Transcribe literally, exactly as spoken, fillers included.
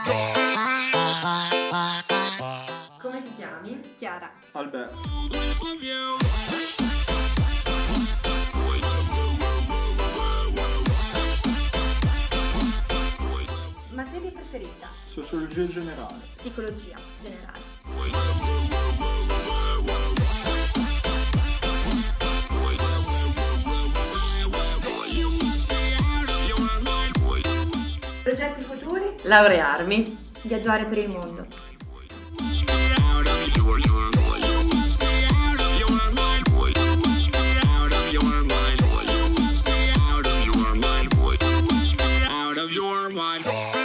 Come ti chiami? Chiara. Alberto. Materia preferita? Sociologia generale. Psicologia generale. Progetti futuri? Laurearmi. Viaggiare per il mondo. Your mind.